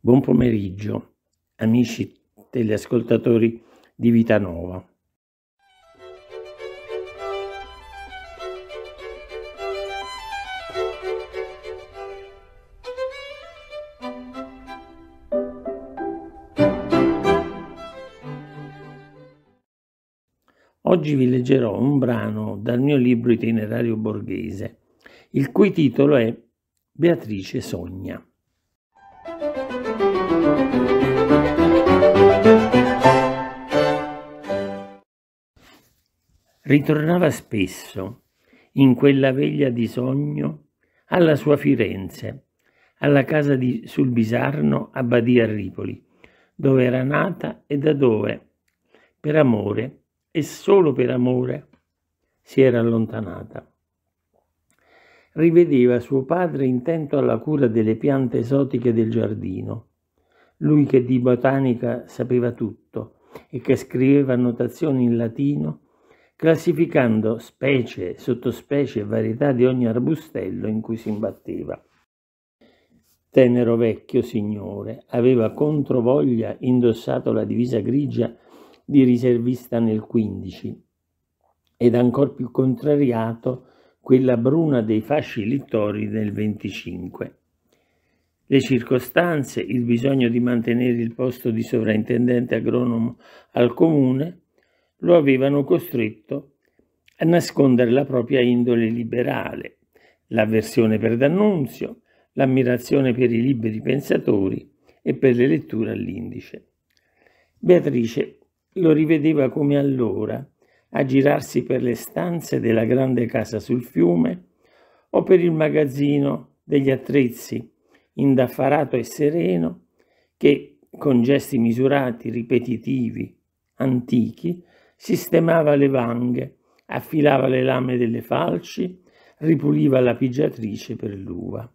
Buon pomeriggio, amici teleascoltatori di Vita Nova. Oggi vi leggerò un brano dal mio libro Itinerario borghese, il cui titolo è Beatrice sogna. Ritornava spesso, in quella veglia di sogno, alla sua Firenze, alla casa sul Bisarno a Badia Ripoli, dove era nata e da dove, per amore e solo per amore, si era allontanata. Rivedeva suo padre intento alla cura delle piante esotiche del giardino, lui che di botanica sapeva tutto e che scriveva annotazioni in latino, classificando specie, sottospecie e varietà di ogni arbustello in cui si imbatteva. Tenero vecchio signore, aveva controvoglia indossato la divisa grigia di riservista nel 15 ed ancor più contrariato quella bruna dei fasci littori nel 25. Le circostanze, il bisogno di mantenere il posto di sovrintendente agronomo al comune, lo avevano costretto a nascondere la propria indole liberale, l'avversione per D'Annunzio, l'ammirazione per i liberi pensatori e per le letture all'indice. Beatrice lo rivedeva come allora, a girarsi per le stanze della grande casa sul fiume o per il magazzino degli attrezzi, indaffarato e sereno, che con gesti misurati, ripetitivi, antichi, sistemava le vanghe, affilava le lame delle falci, ripuliva la pigiatrice per l'uva.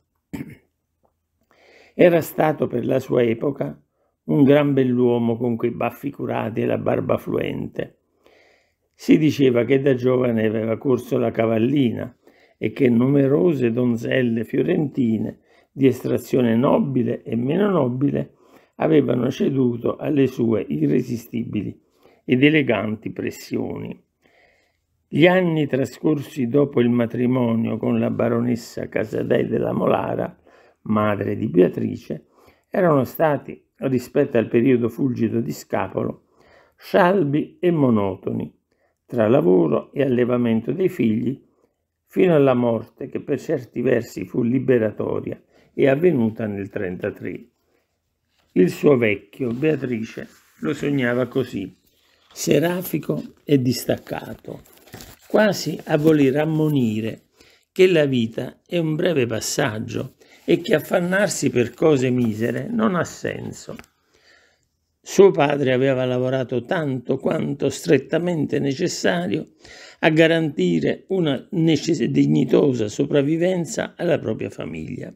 Era stato per la sua epoca un gran bell'uomo con quei baffi curati e la barba fluente. Si diceva che da giovane aveva corso la cavallina e che numerose donzelle fiorentine di estrazione nobile e meno nobile avevano ceduto alle sue irresistibili ed eleganti pressioni. Gli anni trascorsi dopo il matrimonio con la baronessa Casadei della Molara, madre di Beatrice, erano stati, rispetto al periodo fulgido di Scapolo, scialbi e monotoni, tra lavoro e allevamento dei figli, fino alla morte che per certi versi fu liberatoria e avvenuta nel 33. Il suo vecchio, Beatrice, lo sognava così, serafico e distaccato, quasi a voler ammonire che la vita è un breve passaggio e che affannarsi per cose misere non ha senso. Suo padre aveva lavorato tanto quanto strettamente necessario a garantire una dignitosa sopravvivenza alla propria famiglia.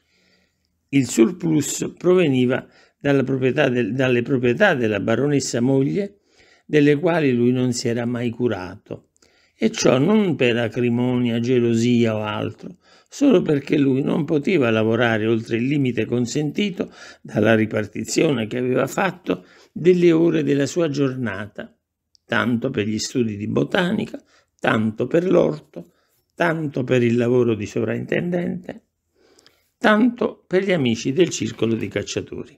Il surplus proveniva dalle proprietà della baronessa moglie, delle quali lui non si era mai curato, e ciò non per acrimonia, gelosia o altro, solo perché lui non poteva lavorare oltre il limite consentito dalla ripartizione che aveva fatto delle ore della sua giornata, tanto per gli studi di botanica, tanto per l'orto, tanto per il lavoro di sovrintendente, tanto per gli amici del circolo di cacciatori.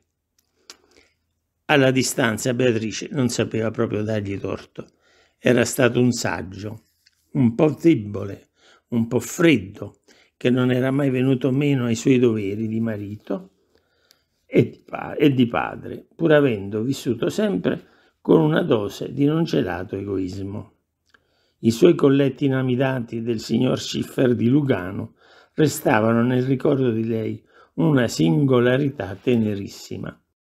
Alla distanza Beatrice non sapeva proprio dargli torto. Era stato un saggio, un po' debole, un po' freddo, che non era mai venuto meno ai suoi doveri di marito e di padre, pur avendo vissuto sempre con una dose di non celato egoismo. I suoi colletti inamidati del signor Schiffer di Lugano restavano nel ricordo di lei una singolarità tenerissima.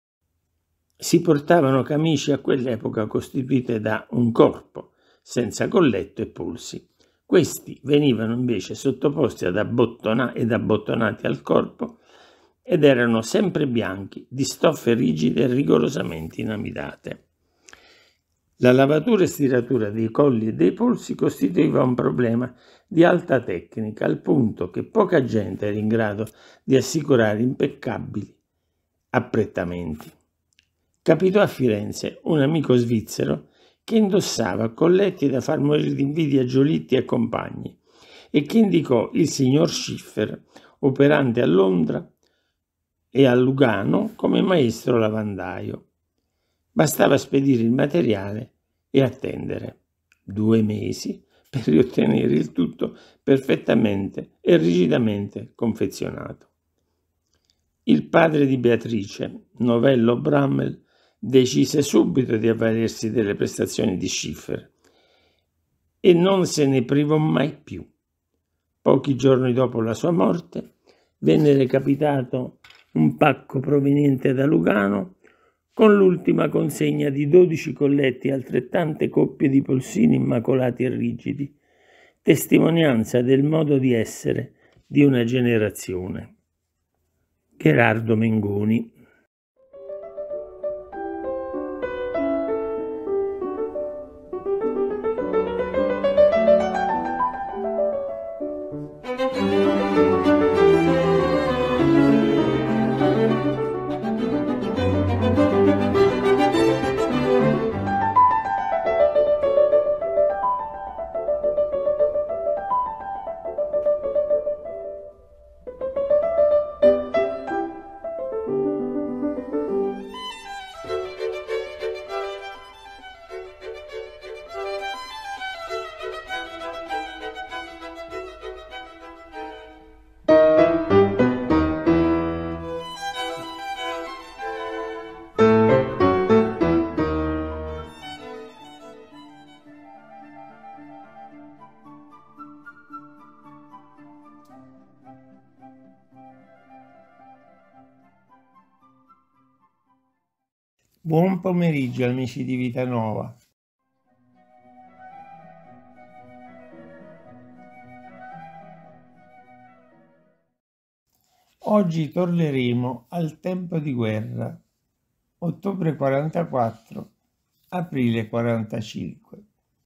Si portavano camicie a quell'epoca costituite da un corpo, senza colletto e polsi. Questi venivano invece sottoposti ed abbottonati al corpo ed erano sempre bianchi, di stoffe rigide e rigorosamente inamidate. La lavatura e stiratura dei colli e dei polsi costituiva un problema di alta tecnica, al punto che poca gente era in grado di assicurare impeccabili apprettamenti. Capitò a Firenze un amico svizzero che indossava colletti da far morire d'invidia Giolitti e compagni e che indicò il signor Schiffer, operante a Londra e a Lugano come maestro lavandaio. Bastava spedire il materiale e attendere 2 mesi per riottenere il tutto perfettamente e rigidamente confezionato. Il padre di Beatrice, Novello Brammel, decise subito di avvalersi delle prestazioni di Schiffer e non se ne privò mai più. Pochi giorni dopo la sua morte venne recapitato un pacco proveniente da Lugano con l'ultima consegna di 12 colletti e altrettante coppie di polsini immacolati e rigidi, testimonianza del modo di essere di una generazione. Gherardo Mengoni. Buon pomeriggio amici di Vita Nuova. Oggi torneremo al tempo di guerra, ottobre 44, aprile 45.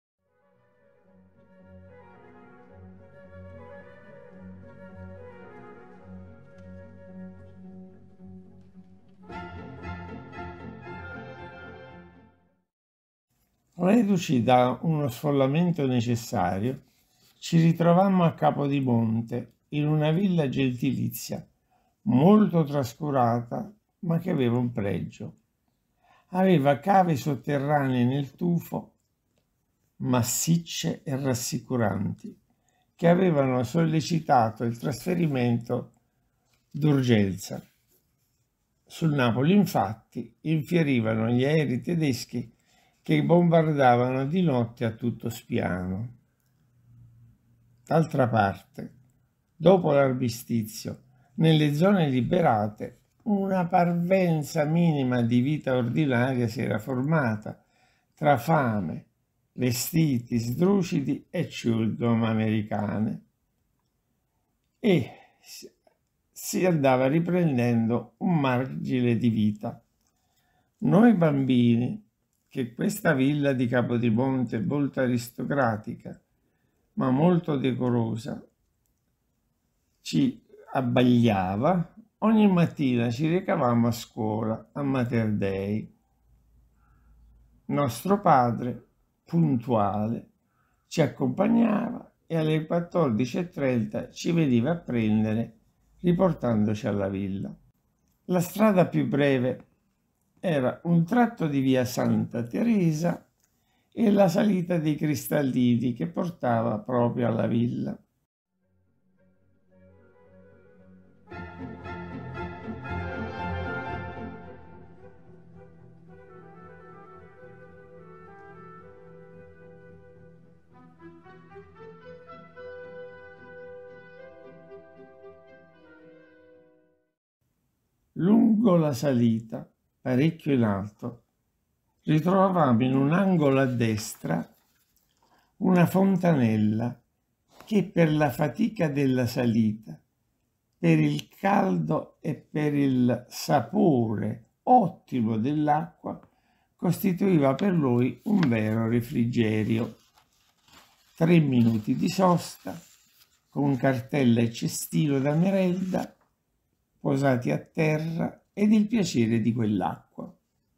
Reduci da uno sfollamento necessario, ci ritrovammo a Capodimonte, in una villa gentilizia, molto trascurata, ma che aveva un pregio. Aveva cave sotterranee nel tufo, massicce e rassicuranti, che avevano sollecitato il trasferimento d'urgenza. Sul Napoli, infatti, infierivano gli aerei tedeschi che bombardavano di notte a tutto spiano. D'altra parte, dopo l'armistizio, nelle zone liberate, una parvenza minima di vita ordinaria si era formata, tra fame, vestiti sdrucidi e ciurma americane, e si andava riprendendo un margine di vita. Noi bambini, che questa villa di Capodimonte, molto aristocratica, ma molto decorosa, ci abbagliava, ogni mattina ci recavamo a scuola a Mater Dei. Nostro padre, puntuale, ci accompagnava e alle 14:30 ci veniva a prendere, riportandoci alla villa. La strada più breve era un tratto di via Santa Teresa e la salita dei Cristallini che portava proprio alla villa. Lungo la salita, parecchio in alto, ritrovavamo in un angolo a destra una fontanella che per la fatica della salita, per il caldo e per il sapore ottimo dell'acqua, costituiva per lui un vero refrigerio. 3 minuti di sosta, con cartella e cestino da merenda, posati a terra ed il piacere di quell'acqua.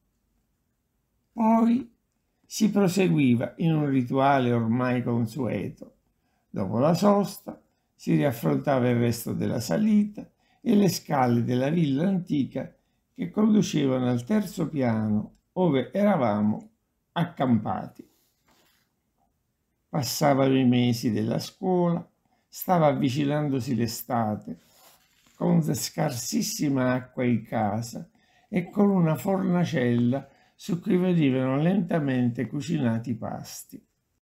Poi si proseguiva in un rituale ormai consueto. Dopo la sosta si riaffrontava il resto della salita e le scale della villa antica che conducevano al terzo piano, ove eravamo accampati. Passavano i mesi della scuola, stava avvicinandosi l'estate, con scarsissima acqua in casa e con una fornacella su cui venivano lentamente cucinati i pasti.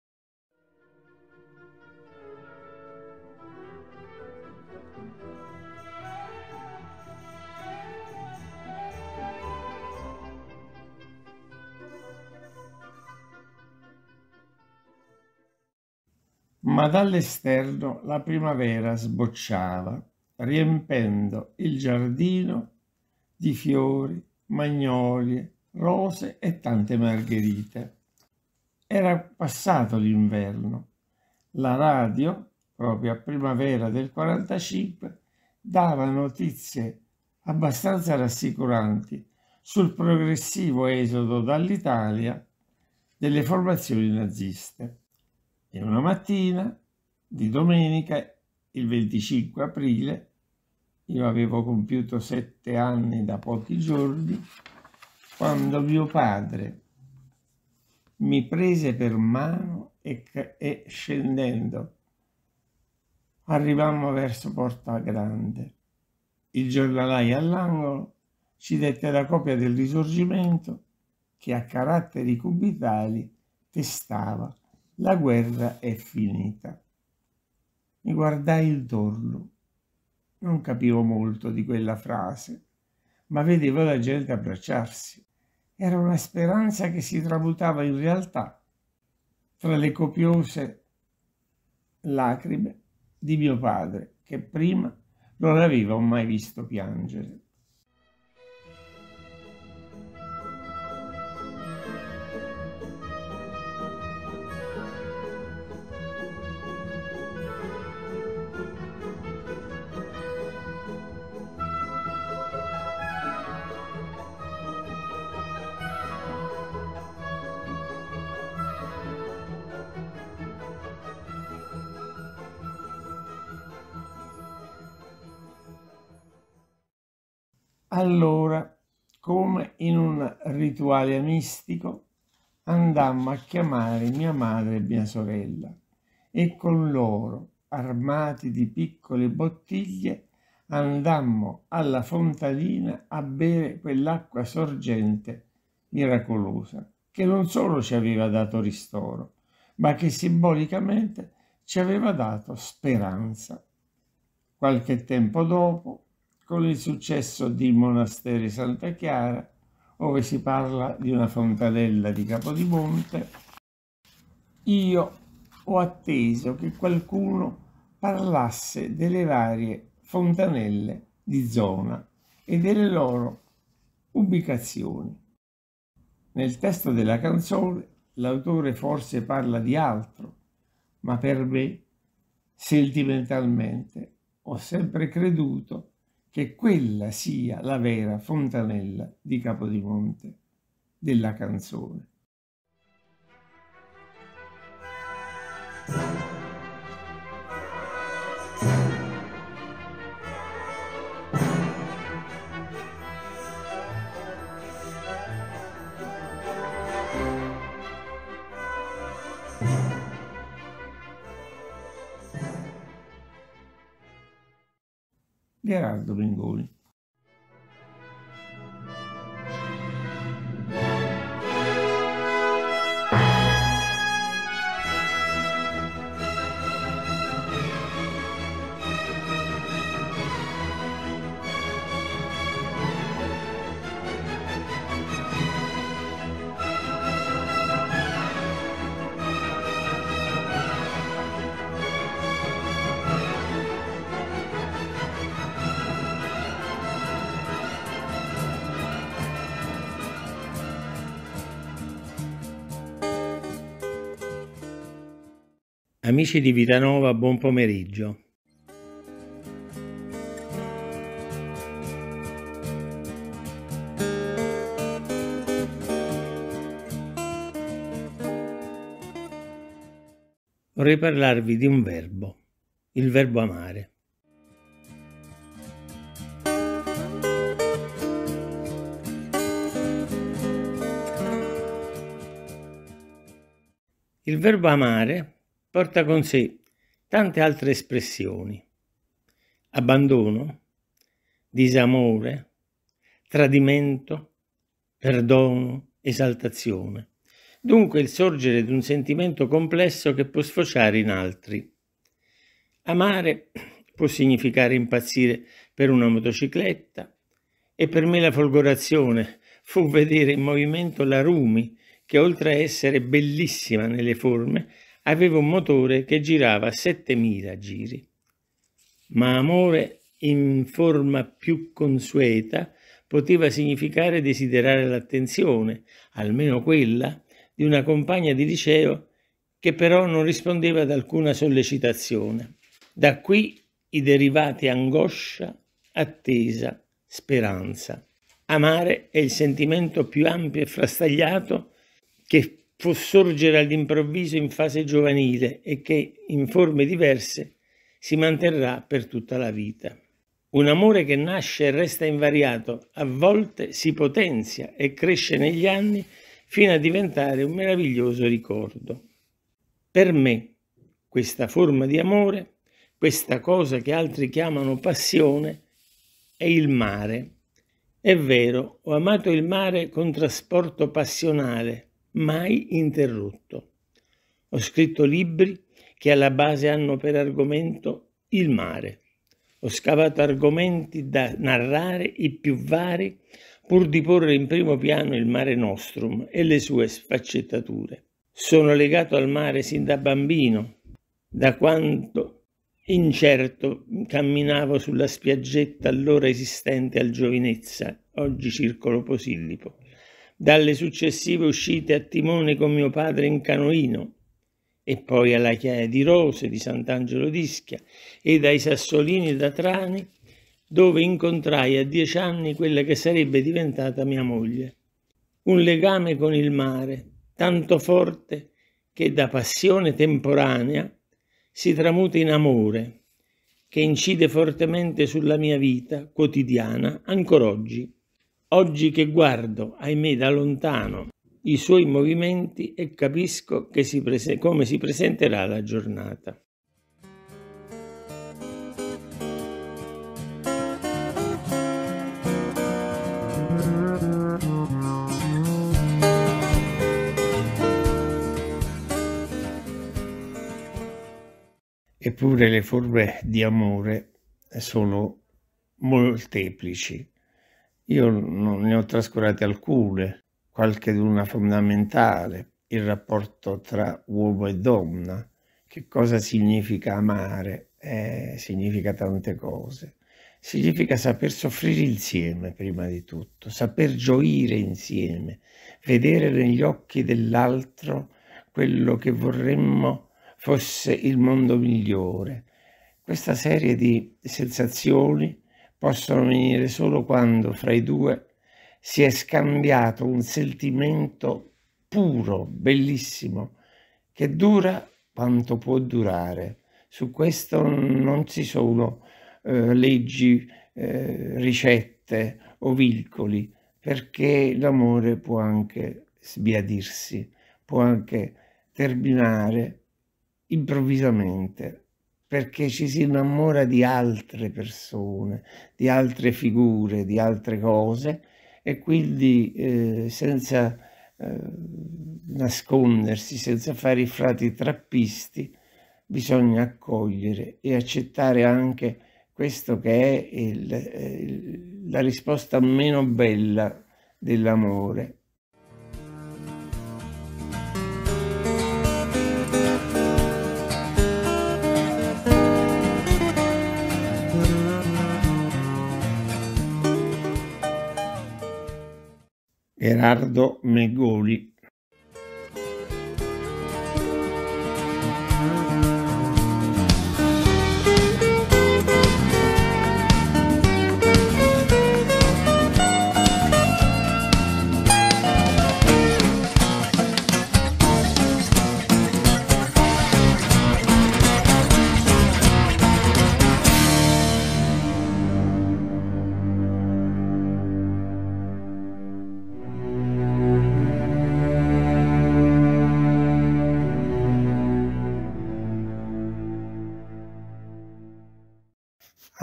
Ma dall'esterno la primavera sbocciava, riempendo il giardino di fiori, magnolie, rose e tante margherite. Era passato l'inverno. La radio, proprio a primavera del 45, dava notizie abbastanza rassicuranti sul progressivo esodo dall'Italia delle formazioni naziste. E una mattina di domenica, il 25 aprile, io avevo compiuto 7 anni da pochi giorni, quando mio padre mi prese per mano e scendendo arrivammo verso Porta Grande. Il giornalaio all'angolo ci dette la copia del Risorgimento che a caratteri cubitali testava: la guerra è finita. Mi guardai intorno. Non capivo molto di quella frase, ma vedevo la gente abbracciarsi. Era una speranza che si tramutava in realtà tra le copiose lacrime di mio padre, che prima non avevo mai visto piangere. Allora, come in un rituale mistico, andammo a chiamare mia madre e mia sorella e con loro, armati di piccole bottiglie, andammo alla fontanina a bere quell'acqua sorgente miracolosa, che non solo ci aveva dato ristoro, ma che simbolicamente ci aveva dato speranza. Qualche tempo dopo, con il successo di Monasteri Santa Chiara, dove si parla di una fontanella di Capodimonte, io ho atteso che qualcuno parlasse delle varie fontanelle di zona e delle loro ubicazioni. Nel testo della canzone l'autore forse parla di altro, ma per me, sentimentalmente, ho sempre creduto che quella sia la vera fontanella di Capodimonte della canzone. Gerardo Mengoni. Amici di Vitanova, buon pomeriggio. vorrei parlarvi di un verbo, il verbo amare. Il verbo amare porta con sé tante altre espressioni: abbandono, disamore, tradimento, perdono, esaltazione. Dunque il sorgere di un sentimento complesso che può sfociare in altri. Amare può significare impazzire per una motocicletta, e per me la folgorazione fu vedere in movimento la Rumi, che oltre a essere bellissima nelle forme, aveva un motore che girava a 7000 giri. Ma amore in forma più consueta poteva significare desiderare l'attenzione, almeno quella, di una compagna di liceo che però non rispondeva ad alcuna sollecitazione. Da qui i derivati angoscia, attesa, speranza. Amare è il sentimento più ampio e frastagliato che può sorgere all'improvviso in fase giovanile e che in forme diverse si manterrà per tutta la vita. Un amore che nasce e resta invariato, a volte si potenzia e cresce negli anni fino a diventare un meraviglioso ricordo. Per me, questa forma di amore, questa cosa che altri chiamano passione, è il mare. È vero, ho amato il mare con trasporto passionale, mai interrotto. Ho scritto libri che alla base hanno per argomento il mare. Ho scavato argomenti da narrare i più vari, pur di porre in primo piano il Mare Nostrum e le sue sfaccettature. Sono legato al mare sin da bambino, da quando incerto camminavo sulla spiaggetta allora esistente al Giovinezza, oggi Circolo Posillipo, dalle successive uscite a timone con mio padre in canoino, e poi alla Chiaia di Rose di Sant'Angelo d'Ischia e dai Sassolini da Trani, dove incontrai a 10 anni quella che sarebbe diventata mia moglie. Un legame con il mare, tanto forte che da passione temporanea si tramuta in amore, che incide fortemente sulla mia vita quotidiana ancora oggi. Oggi che guardo, ahimè, da lontano i suoi movimenti e capisco che come si presenterà la giornata. Eppure le forme di amore sono molteplici. Io non ne ho trascurate alcune, qualche di una fondamentale, il rapporto tra uomo e donna. Che cosa significa amare? Significa tante cose. Significa saper soffrire insieme, prima di tutto, saper gioire insieme, vedere negli occhi dell'altro quello che vorremmo fosse il mondo migliore. Questa serie di sensazioni possono venire solo quando fra i due si è scambiato un sentimento puro, bellissimo, che dura quanto può durare. Su questo non ci sono leggi, ricette o vincoli, perché l'amore può anche sbiadirsi, può anche terminare improvvisamente, perché ci si innamora di altre persone, di altre figure, di altre cose, e quindi senza nascondersi, senza fare i frati trappisti, bisogna accogliere e accettare anche questo che è la risposta meno bella dell'amore. Gerardo Megoli.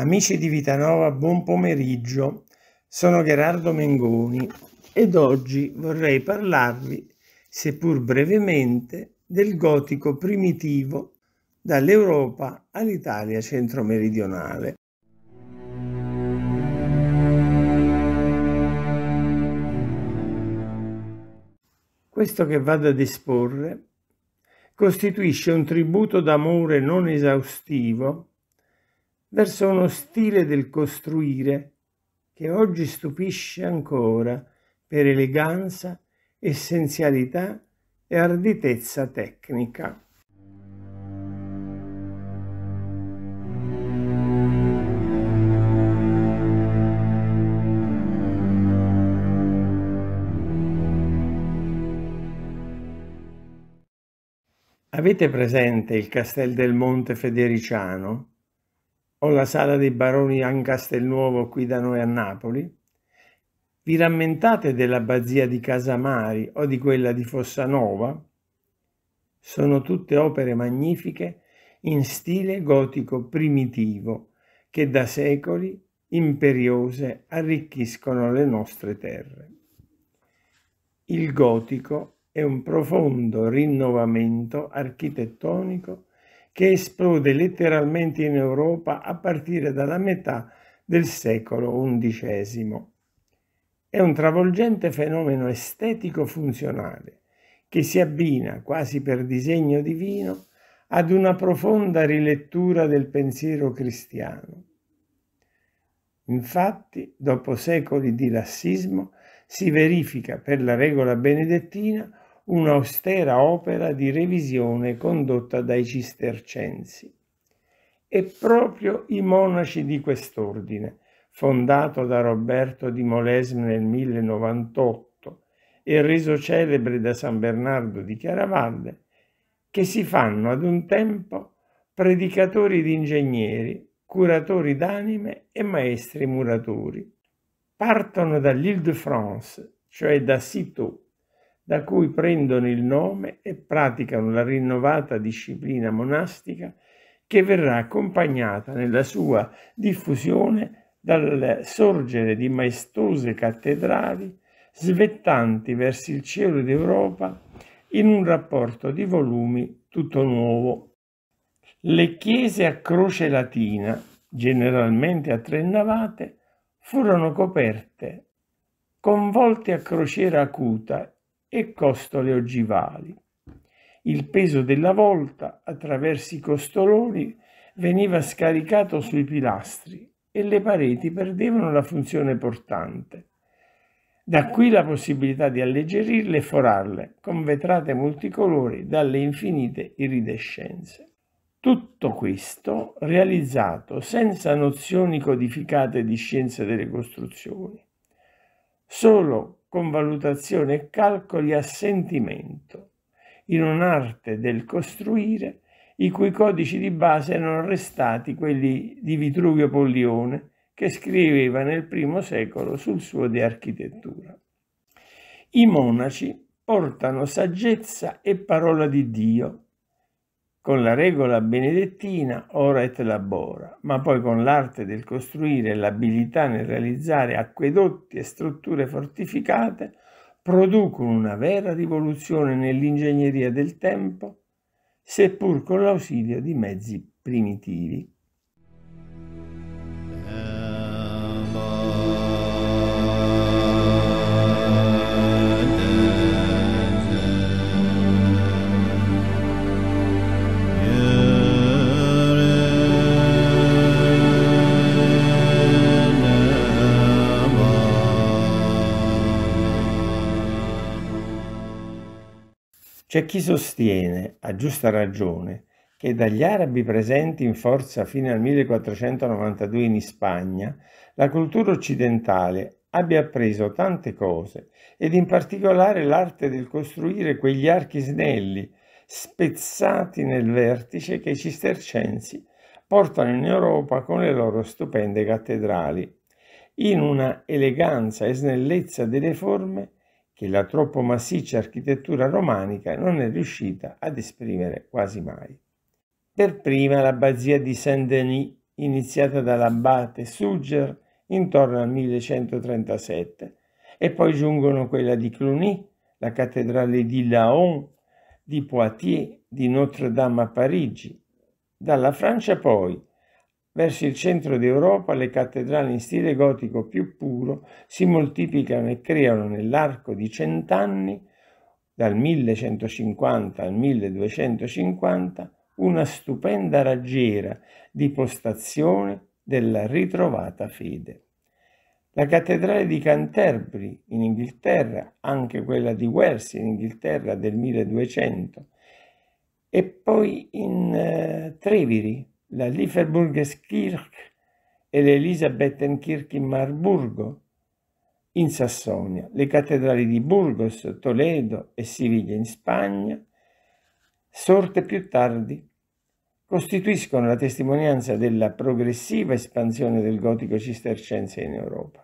Amici di Vitanova, buon pomeriggio. Sono Gherardo Mengoni ed oggi vorrei parlarvi, seppur brevemente, del gotico primitivo dall'Europa all'Italia centro-meridionale. Questo che vado ad esporre costituisce un tributo d'amore non esaustivo verso uno stile del costruire che oggi stupisce ancora per eleganza, essenzialità e arditezza tecnica. Avete presente il Castel del Monte Federiciano o la Sala dei Baroni a Castelnuovo qui da noi a Napoli? Vi rammentate dell'abbazia di Casamari o di quella di Fossanova? Sono tutte opere magnifiche in stile gotico primitivo che da secoli imperiose arricchiscono le nostre terre. Il gotico è un profondo rinnovamento architettonico che esplode letteralmente in Europa a partire dalla metà del secolo XI. È un travolgente fenomeno estetico-funzionale che si abbina, quasi per disegno divino, ad una profonda rilettura del pensiero cristiano. Infatti, dopo secoli di lassismo, si verifica per la regola benedettina un'austera opera di revisione condotta dai cistercensi. E proprio i monaci di quest'ordine, fondato da Roberto di Molesme nel 1098 e reso celebre da San Bernardo di Chiaravalle, che si fanno ad un tempo predicatori di ingegneri, curatori d'anime e maestri muratori. Partono dall'Île-de-France, cioè da Cîteaux, da cui prendono il nome e praticano la rinnovata disciplina monastica che verrà accompagnata nella sua diffusione dal sorgere di maestose cattedrali svettanti verso il cielo d'Europa in un rapporto di volumi tutto nuovo. Le chiese a croce latina, generalmente a tre navate, furono coperte con volte a crociera acuta e costole ogivali. Il peso della volta attraverso i costoloni veniva scaricato sui pilastri e le pareti perdevano la funzione portante. Da qui la possibilità di alleggerirle e forarle con vetrate multicolori dalle infinite iridescenze. Tutto questo realizzato senza nozioni codificate di scienza delle costruzioni, solo con valutazione e calcoli a sentimento, in un'arte del costruire i cui codici di base erano restati quelli di Vitruvio Pollione, che scriveva nel I secolo sul suo De Architettura. I monaci portano saggezza e parola di Dio, con la regola benedettina ora et labora, ma poi con l'arte del costruire e l'abilità nel realizzare acquedotti e strutture fortificate, producono una vera rivoluzione nell'ingegneria del tempo, seppur con l'ausilio di mezzi primitivi. C'è chi sostiene, a giusta ragione, che dagli arabi presenti in forza fino al 1492 in Spagna, la cultura occidentale abbia appreso tante cose, ed in particolare l'arte del costruire quegli archi snelli, spezzati nel vertice, che i cistercensi portano in Europa con le loro stupende cattedrali, in una eleganza e snellezza delle forme che la troppo massiccia architettura romanica non è riuscita ad esprimere quasi mai. Per prima l'abbazia di Saint-Denis iniziata dall'abate Suger intorno al 1137, e poi giungono quella di Cluny, la cattedrale di Laon, di Poitiers, di Notre-Dame a Parigi. Dalla Francia poi, verso il centro d'Europa, le cattedrali in stile gotico più puro si moltiplicano e creano nell'arco di 100 anni, dal 1150 al 1250, una stupenda raggiera di postazione della ritrovata fede. La cattedrale di Canterbury in Inghilterra, anche quella di Wells in Inghilterra del 1200, e poi in Treviri la Liefburgerskirche e l'Elisabettenkirche in Marburgo, in Sassonia, le cattedrali di Burgos, Toledo e Siviglia in Spagna, sorte più tardi, costituiscono la testimonianza della progressiva espansione del gotico cistercense in Europa.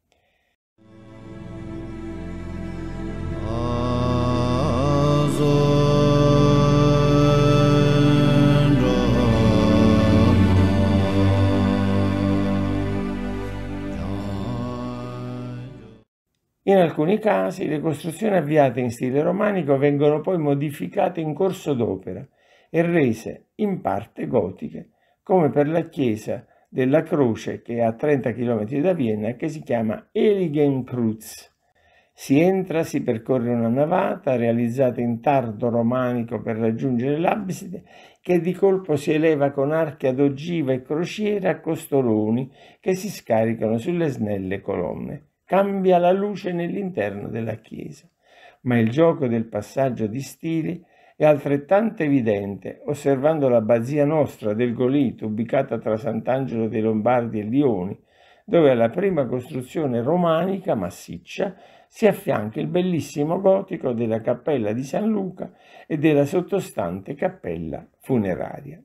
In alcuni casi le costruzioni avviate in stile romanico vengono poi modificate in corso d'opera e rese in parte gotiche, come per la chiesa della Croce che è a 30 km da Vienna e che si chiama Heiligenkreuz. Si entra, si percorre una navata realizzata in tardo romanico per raggiungere l'abside, che di colpo si eleva con archi ad ogiva e crociere a costoloni che si scaricano sulle snelle colonne. Cambia la luce nell'interno della chiesa, ma il gioco del passaggio di stili è altrettanto evidente osservando l'abbazia nostra del Golito, ubicata tra Sant'Angelo dei Lombardi e Lioni, dove alla prima costruzione romanica massiccia si affianca il bellissimo gotico della cappella di San Luca e della sottostante cappella funeraria.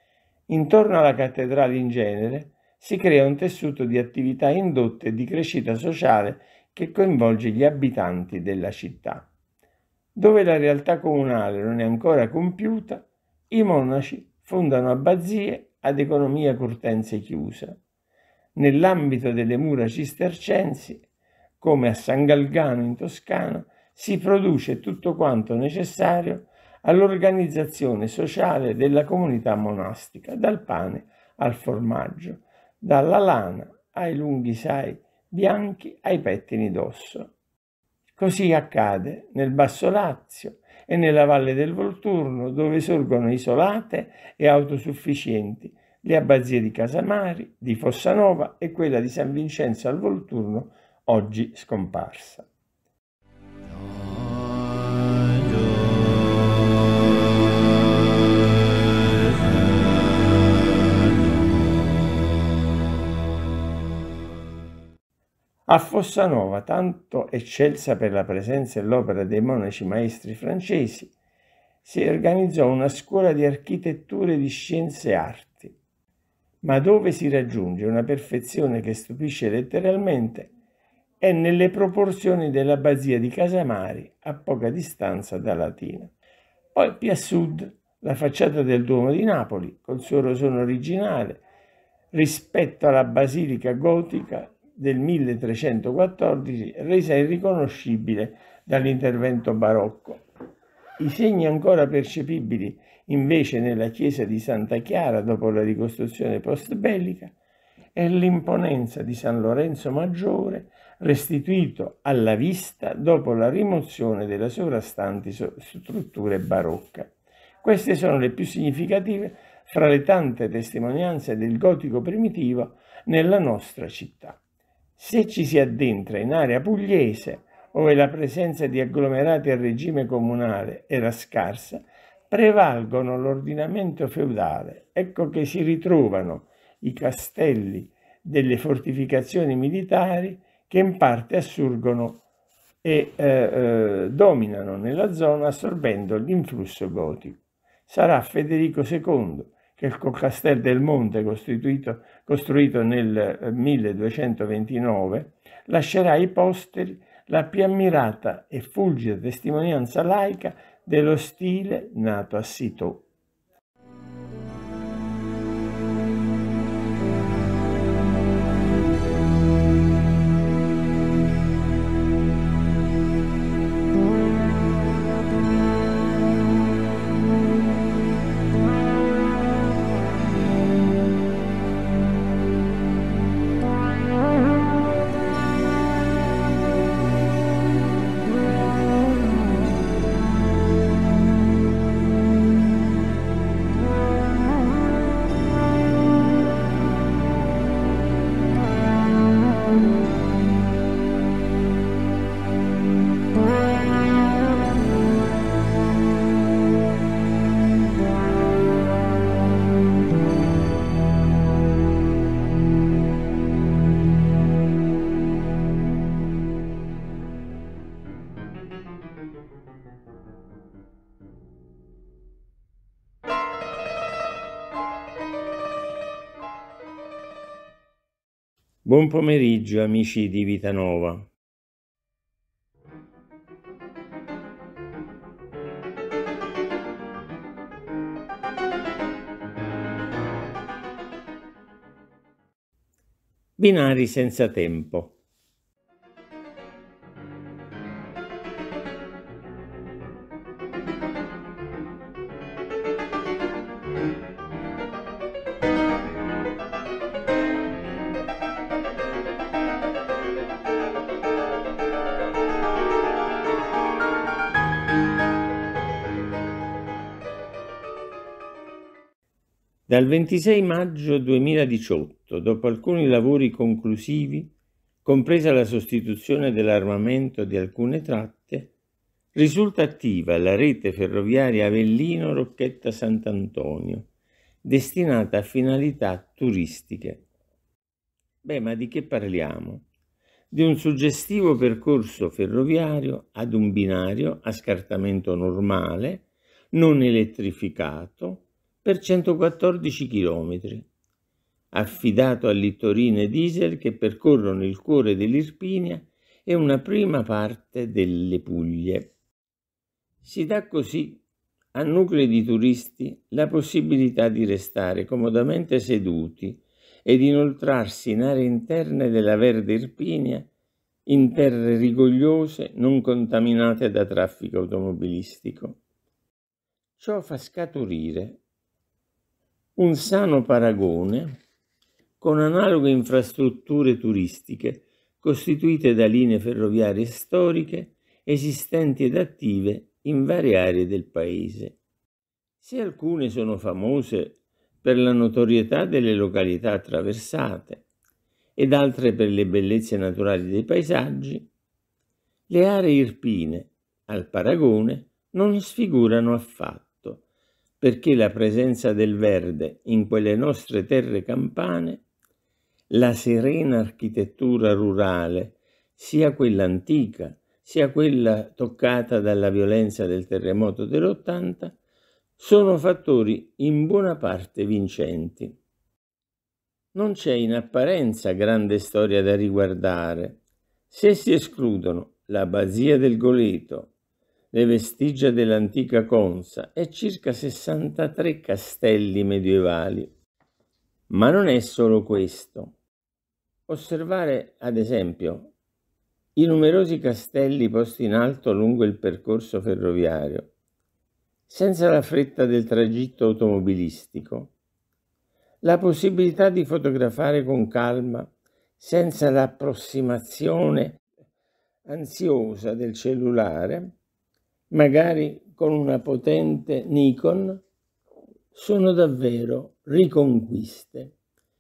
Intorno alla cattedrale in genere si crea un tessuto di attività indotte e di crescita sociale che coinvolge gli abitanti della città. Dove la realtà comunale non è ancora compiuta, i monaci fondano abbazie ad economia curtense chiusa. Nell'ambito delle mura cistercensi, come a San Galgano in Toscana, si produce tutto quanto necessario all'organizzazione sociale della comunità monastica, dal pane al formaggio, dalla lana ai lunghi sai bianchi ai pettini d'osso. Così accade nel Basso Lazio e nella Valle del Volturno, dove sorgono isolate e autosufficienti le abbazie di Casamari, di Fossanova e quella di San Vincenzo al Volturno, oggi scomparsa. A Fossanova, tanto eccelsa per la presenza e l'opera dei monaci maestri francesi, si organizzò una scuola di architettura e di scienze e arti, ma dove si raggiunge una perfezione che stupisce letteralmente è nelle proporzioni dell'abbazia di Casamari, a poca distanza da Latina. Poi più a sud la facciata del Duomo di Napoli, col suo rosone originale, rispetto alla basilica gotica del 1314, resa irriconoscibile dall'intervento barocco. I segni ancora percepibili invece nella chiesa di Santa Chiara dopo la ricostruzione post-bellica è l'imponenza di San Lorenzo Maggiore, restituito alla vista dopo la rimozione delle sovrastanti strutture barocche. Queste sono le più significative fra le tante testimonianze del gotico primitivo nella nostra città. Se ci si addentra in area pugliese, dove la presenza di agglomerati a regime comunale era scarsa, prevalgono l'ordinamento feudale. Ecco che si ritrovano i castelli delle fortificazioni militari che in parte assurgono e dominano nella zona, assorbendo l'influsso gotico. Sarà Federico II che col Castel del Monte, costruito nel 1229, lascerà ai posteri la più ammirata e fulgida testimonianza laica dello stile nato a Citeaux. Buon pomeriggio amici di Vita Nova. Binari senza tempo. Dal 26 maggio 2018, dopo alcuni lavori conclusivi, compresa la sostituzione dell'armamento di alcune tratte, risulta attiva la rete ferroviaria Avellino-Rocchetta Sant'Antonio, destinata a finalità turistiche. Ma di che parliamo? Di un suggestivo percorso ferroviario ad un binario a scartamento normale, non elettrificato, per 114 km, affidato a littorine diesel che percorrono il cuore dell'Irpinia e una prima parte delle Puglie. Si dà così a nuclei di turisti la possibilità di restare comodamente seduti ed inoltrarsi in aree interne della verde Irpinia, in terre rigogliose non contaminate da traffico automobilistico. Ciò fa scaturire un sano paragone con analoghe infrastrutture turistiche costituite da linee ferroviarie storiche esistenti ed attive in varie aree del paese. Se alcune sono famose per la notorietà delle località attraversate ed altre per le bellezze naturali dei paesaggi, le aree irpine, al paragone, non sfigurano affatto, perché la presenza del verde in quelle nostre terre campane, la serena architettura rurale, sia quella antica, sia quella toccata dalla violenza del terremoto dell'80, sono fattori in buona parte vincenti. Non c'è in apparenza grande storia da riguardare, se si escludono l'abbazia del Goleto, le vestigia dell'antica Consa e circa 63 castelli medievali. Ma non è solo questo. Osservare, ad esempio, i numerosi castelli posti in alto lungo il percorso ferroviario, senza la fretta del tragitto automobilistico, la possibilità di fotografare con calma, senza l'approssimazione ansiosa del cellulare, magari con una potente Nikon, sono davvero riconquiste.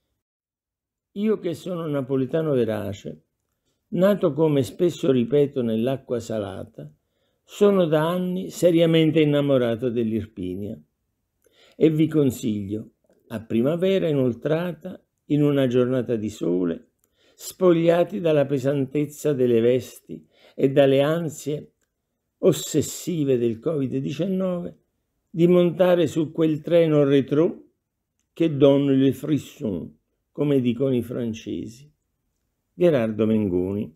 Io che sono napoletano verace, nato come spesso ripeto nell'acqua salata, sono da anni seriamente innamorato dell'Irpinia e vi consiglio, a primavera inoltrata, in una giornata di sole, spogliati dalla pesantezza delle vesti e dalle ansie ossessive del Covid-19, di montare su quel treno rétro che donne le frisson, come dicono i francesi. Gherardo Mengoni.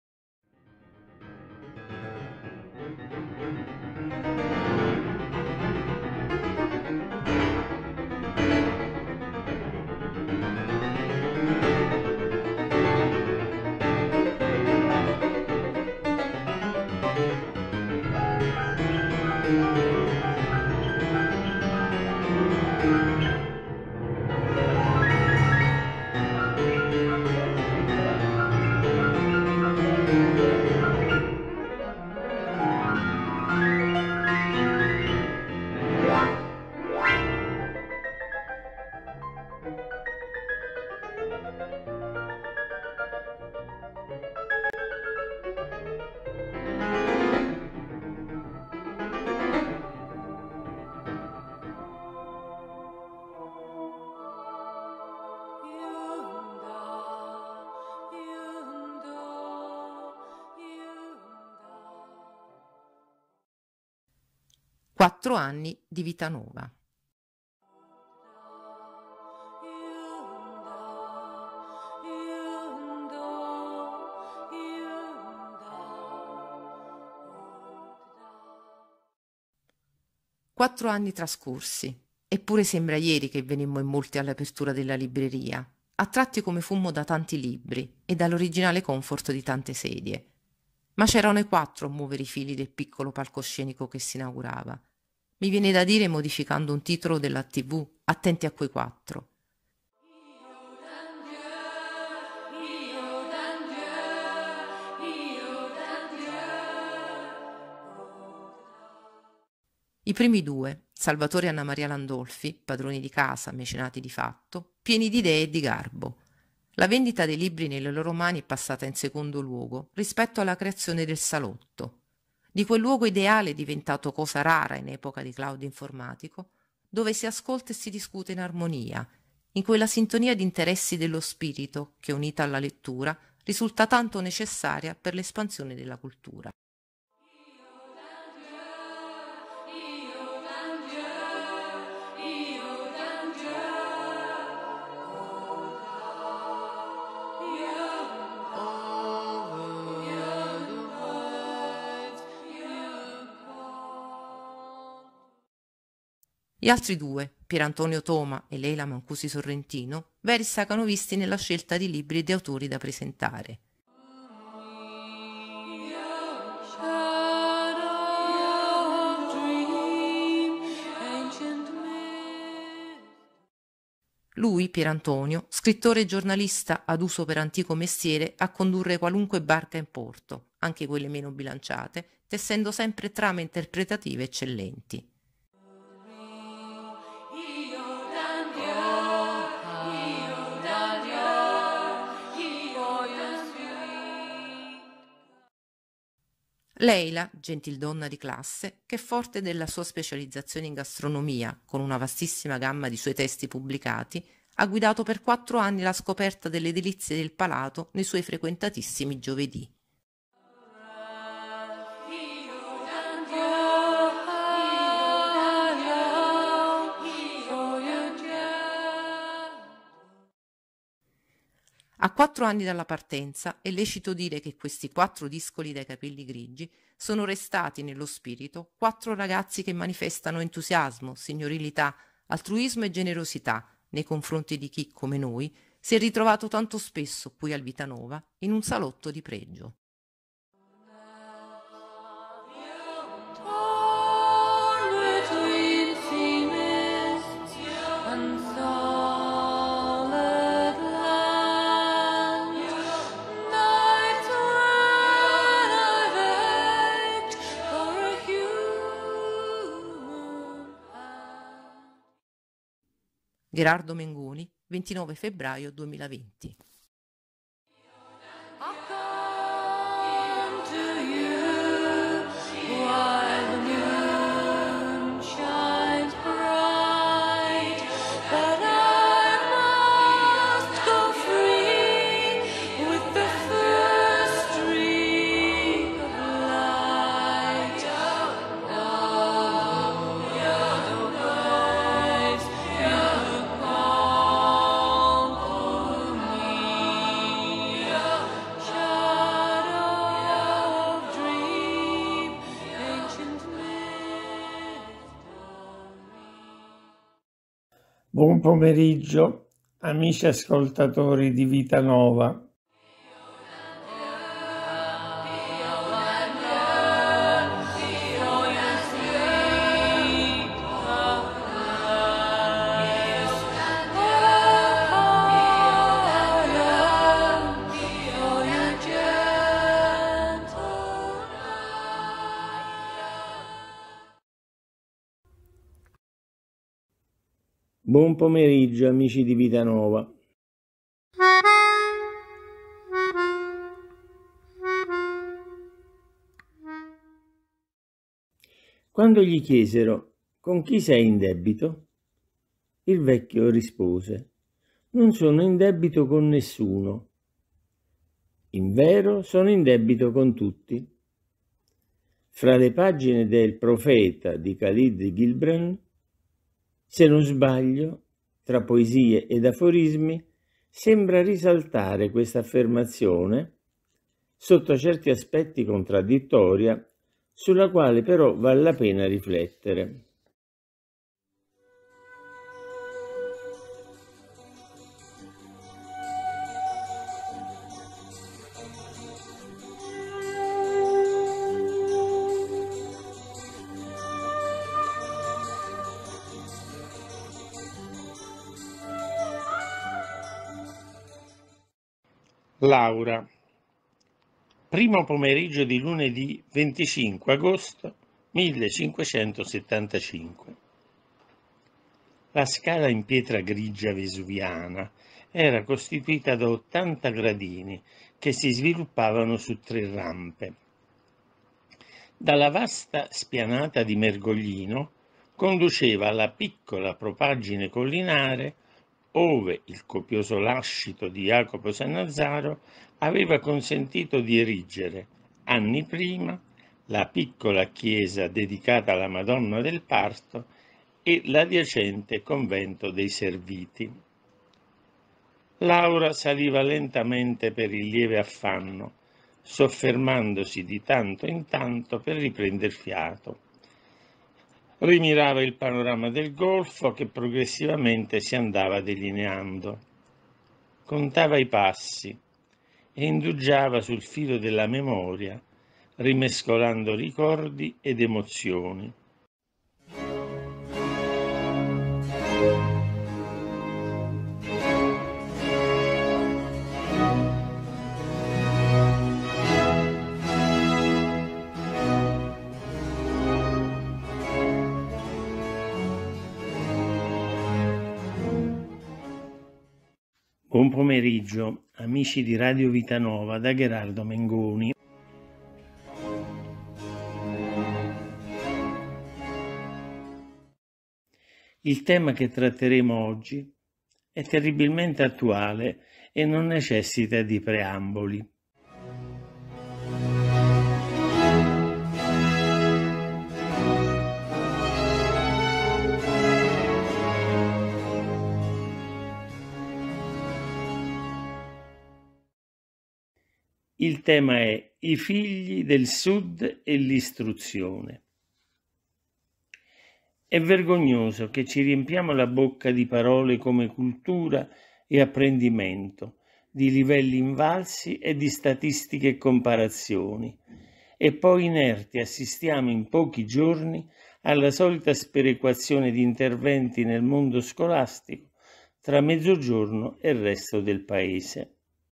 Quattro anni di Vita Nova. 4 anni trascorsi, eppure sembra ieri che venimmo in molti all'apertura della libreria, attratti come fummo da tanti libri e dall'originale comfort di tante sedie. Ma c'erano i 4 a muovere i fili del piccolo palcoscenico che si inaugurava. Mi viene da dire, modificando un titolo della TV, attenti a quei 4. I primi 2, Salvatore e Anna Maria Landolfi, padroni di casa, mecenati di fatto, pieni di idee e di garbo. La vendita dei libri nelle loro mani è passata in secondo luogo rispetto alla creazione del salotto, di quel luogo ideale diventato cosa rara in epoca di cloud informatico, dove si ascolta e si discute in armonia, in quella sintonia di interessi dello spirito che, unita alla lettura, risulta tanto necessaria per l'espansione della cultura. Gli altri 2, Pierantonio Toma e Leila Mancusi Sorrentino, veri stacanovisti nella scelta di libri e di autori da presentare. Lui, Pierantonio, scrittore e giornalista ad uso per antico mestiere a condurre qualunque barca in porto, anche quelle meno bilanciate, tessendo sempre trame interpretative eccellenti. Leila, gentildonna di classe, che forte della sua specializzazione in gastronomia, con una vastissima gamma di suoi testi pubblicati, ha guidato per 4 anni la scoperta delle delizie del palato nei suoi frequentatissimi giovedì. A 4 anni dalla partenza è lecito dire che questi 4 discoli dai capelli grigi sono restati nello spirito 4 ragazzi che manifestano entusiasmo, signorilità, altruismo e generosità nei confronti di chi, come noi, si è ritrovato tanto spesso qui al Vitanova in un salotto di pregio. Gherardo Mengoni, 29 febbraio 2020. Buon pomeriggio, amici ascoltatori di Vita Nova. Buon pomeriggio amici di Vita Nova. Quando gli chiesero: con chi sei in debito? Il vecchio rispose: non sono in debito con nessuno. Invero sono in debito con tutti. Fra le pagine del Profeta di Khalil Gibran, se non sbaglio, tra poesie ed aforismi, sembra risaltare questa affermazione, sotto certi aspetti contraddittoria, sulla quale però vale la pena riflettere. Laura. Primo pomeriggio di lunedì 25 agosto 1575. La scala in pietra grigia vesuviana era costituita da 80 gradini che si sviluppavano su 3 rampe. Dalla vasta spianata di Mergoglino conduceva alla piccola propaggine collinare ove il copioso lascito di Jacopo Sannazzaro aveva consentito di erigere, anni prima, la piccola chiesa dedicata alla Madonna del Parto e l'adiacente convento dei Serviti. Laura saliva lentamente per il lieve affanno, soffermandosi di tanto in tanto per riprender fiato. Rimirava il panorama del golfo che progressivamente si andava delineando. Contava i passi e indugiava sul filo della memoria, rimescolando ricordi ed emozioni. Buon pomeriggio, amici di Radio Vita Nova, da Gherardo Mengoni. Il tema che tratteremo oggi è terribilmente attuale e non necessita di preamboli. Il tema è i figli del Sud e l'istruzione. È vergognoso che ci riempiamo la bocca di parole come cultura e apprendimento, di livelli invalsi e di statistiche e comparazioni, e poi inerti assistiamo in pochi giorni alla solita sperequazione di interventi nel mondo scolastico tra Mezzogiorno e il resto del paese.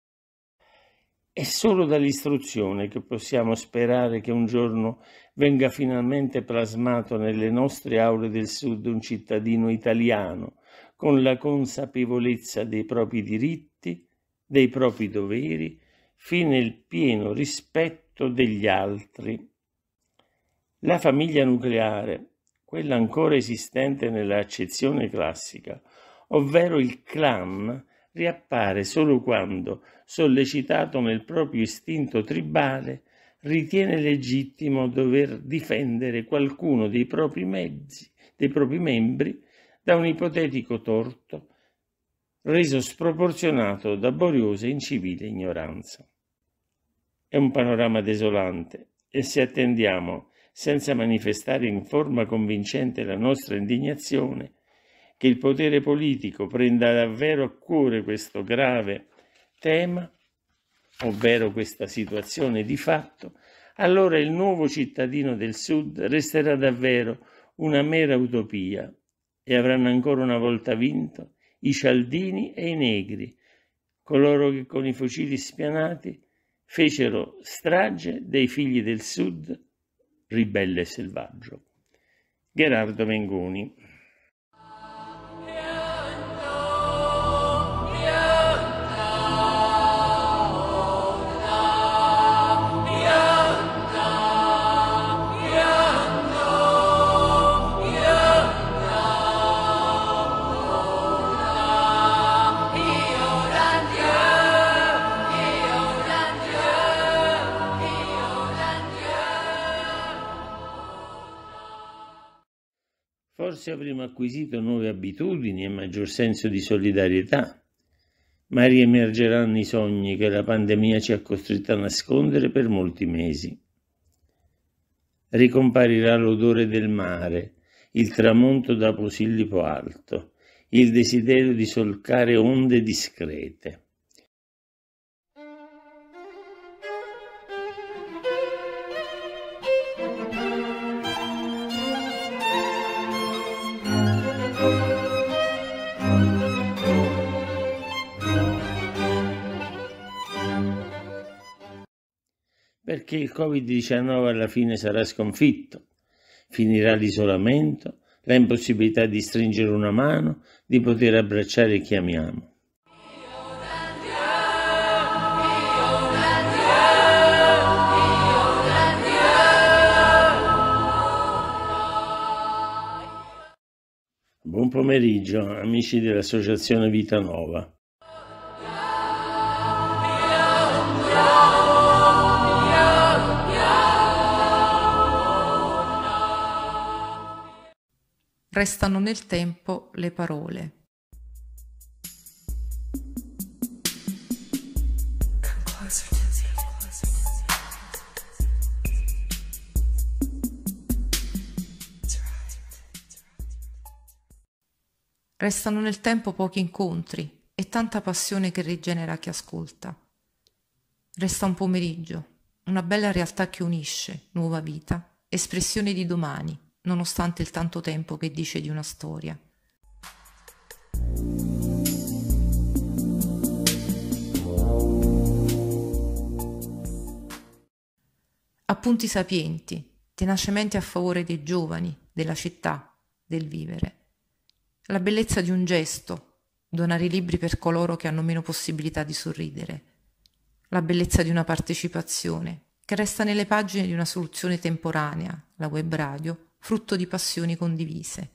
È solo dall'istruzione che possiamo sperare che un giorno venga finalmente plasmato nelle nostre aule del Sud un cittadino italiano, con la consapevolezza dei propri diritti, dei propri doveri, fino al pieno rispetto degli altri. La famiglia nucleare, quella ancora esistente nella accezione classica, ovvero il clan, riappare solo quando, sollecitato nel proprio istinto tribale, ritiene legittimo dover difendere qualcuno dei propri membri da un ipotetico torto reso sproporzionato da boriosa e incivile ignoranza. È un panorama desolante e se attendiamo, senza manifestare in forma convincente la nostra indignazione, che il potere politico prenda davvero a cuore questo grave tema, ovvero questa situazione di fatto, allora il nuovo cittadino del Sud resterà davvero una mera utopia e avranno ancora una volta vinto i cialdini e i negri, coloro che con i fucili spianati fecero strage dei figli del Sud, ribelle e selvaggio. Gherardo Mengoni. Forse avremo acquisito nuove abitudini e maggior senso di solidarietà, ma riemergeranno i sogni che la pandemia ci ha costretto a nascondere per molti mesi. Ricomparirà l'odore del mare, il tramonto da Posillipo Alto, il desiderio di solcare onde discrete. perché il Covid-19 alla fine sarà sconfitto. Finirà l'isolamento, la impossibilità di stringere una mano, di poter abbracciare chi amiamo. Buon pomeriggio, amici dell'Associazione Vita Nova. Restano nel tempo le parole. Restano nel tempo pochi incontri e tanta passione che rigenera chi ascolta. Resta un pomeriggio, una bella realtà che unisce, nuova vita, espressione di domani, nonostante il tanto tempo che dice di una storia. Appunti sapienti, tenacemente a favore dei giovani, della città, del vivere. La bellezza di un gesto, donare i libri per coloro che hanno meno possibilità di sorridere. La bellezza di una partecipazione, che resta nelle pagine di una soluzione temporanea, la web radio, frutto di passioni condivise.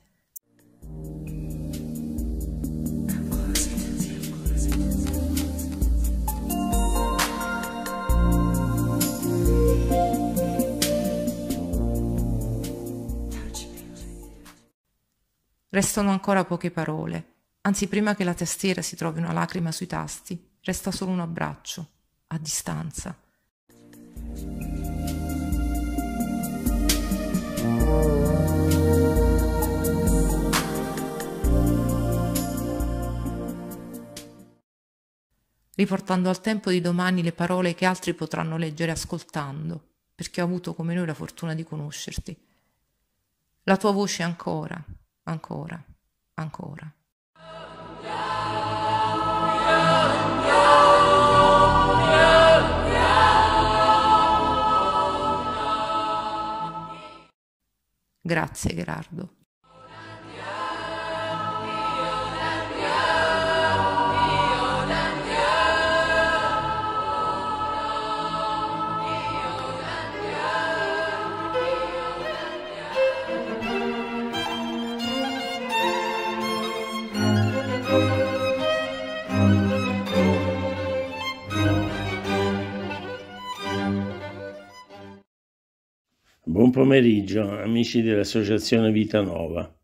Restano ancora poche parole, anzi prima che la tastiera si trovi una lacrima sui tasti, resta solo un abbraccio, a distanza. Riportando al tempo di domani le parole che altri potranno leggere ascoltando, perché ho avuto come noi la fortuna di conoscerti. La tua voce ancora, ancora, ancora. Grazie Gerardo. Buon pomeriggio, amici dell'Associazione Vita Nova.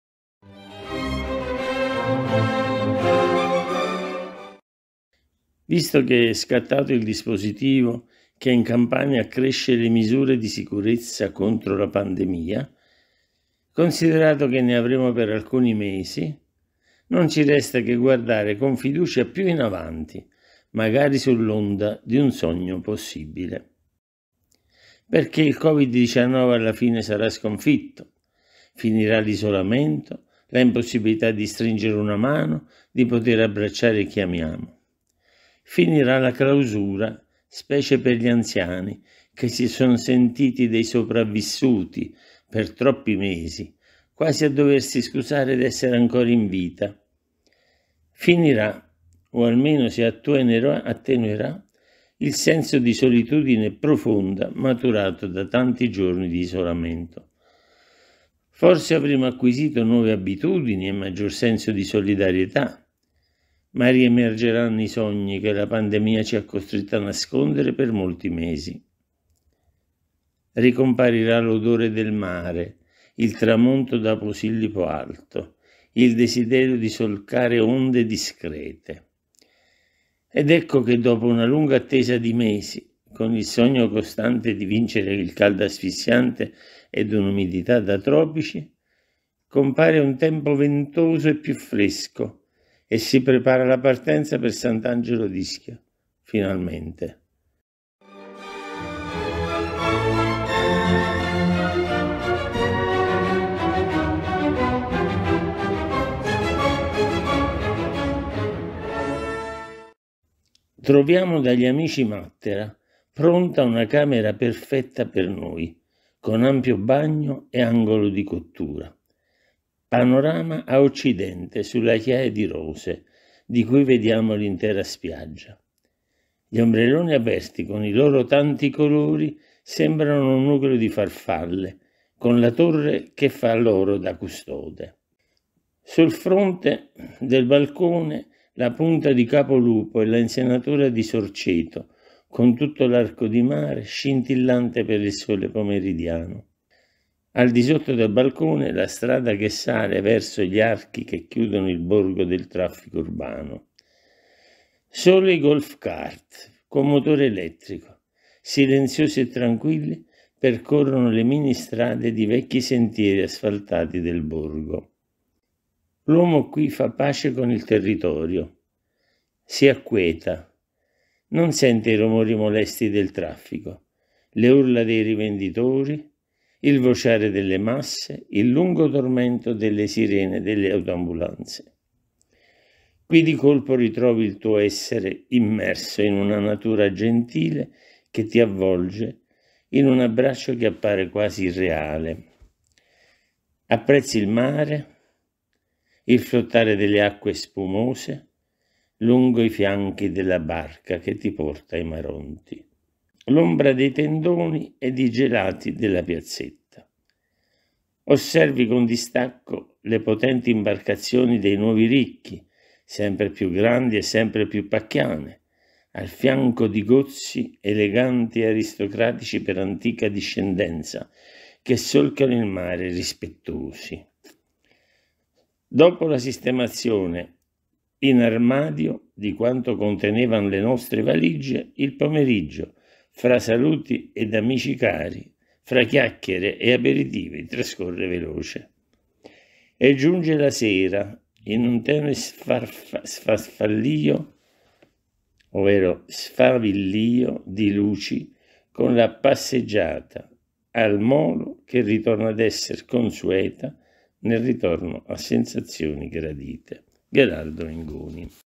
Visto che è scattato il dispositivo che è in campagna accresce le misure di sicurezza contro la pandemia, considerato che ne avremo per alcuni mesi, non ci resta che guardare con fiducia più in avanti, magari sull'onda di un sogno possibile. Perché il Covid-19 alla fine sarà sconfitto, finirà l'isolamento, la impossibilità di stringere una mano, di poter abbracciare chi amiamo. Finirà la clausura, specie per gli anziani, che si sono sentiti dei sopravvissuti per troppi mesi, quasi a doversi scusare d'essere ancora in vita. Finirà, o almeno si attenuerà, il senso di solitudine profonda maturato da tanti giorni di isolamento. Forse avremo acquisito nuove abitudini e maggior senso di solidarietà, ma riemergeranno i sogni che la pandemia ci ha costretto a nascondere per molti mesi. Ricomparirà l'odore del mare, il tramonto da Posillipo Alto, il desiderio di solcare onde discrete. Ed ecco che dopo una lunga attesa di mesi, con il sogno costante di vincere il caldo asfissiante ed un'umidità da tropici, compare un tempo ventoso e più fresco e si prepara la partenza per Sant'Angelo d'Ischia, finalmente. Troviamo dagli amici Mattera, pronta una camera perfetta per noi, con ampio bagno e angolo di cottura. Panorama a occidente sulla chiaia di rose, di cui vediamo l'intera spiaggia. Gli ombrelloni aperti con i loro tanti colori sembrano un nucleo di farfalle, con la torre che fa loro da custode. Sul fronte del balcone la punta di Capolupo e la insenatura di Sorceto, con tutto l'arco di mare scintillante per il sole pomeridiano. Al di sotto del balcone la strada che sale verso gli archi che chiudono il borgo del traffico urbano. Solo i golf cart con motore elettrico, silenziosi e tranquilli, percorrono le mini strade di vecchi sentieri asfaltati del borgo. L'uomo qui fa pace con il territorio, si acquieta, non sente i rumori molesti del traffico, le urla dei rivenditori, il vociare delle masse, il lungo tormento delle sirene delle autoambulanze. Qui di colpo ritrovi il tuo essere immerso in una natura gentile che ti avvolge in un abbraccio che appare quasi irreale. Apprezzi il mare, il flottare delle acque spumose lungo i fianchi della barca che ti porta ai Maronti, l'ombra dei tendoni ed i gelati della piazzetta. Osservi con distacco le potenti imbarcazioni dei nuovi ricchi, sempre più grandi e sempre più pacchiane, al fianco di gozzi eleganti e aristocratici per antica discendenza, che solcano il mare rispettosi. Dopo la sistemazione in armadio di quanto contenevano le nostre valigie, il pomeriggio, fra saluti ed amici cari, fra chiacchiere e aperitivi, trascorre veloce. E giunge la sera in un tenue sfavillio di luci, con la passeggiata al molo che ritorna ad essere consueta nel ritorno a sensazioni gradite. Gherardo Mengoni.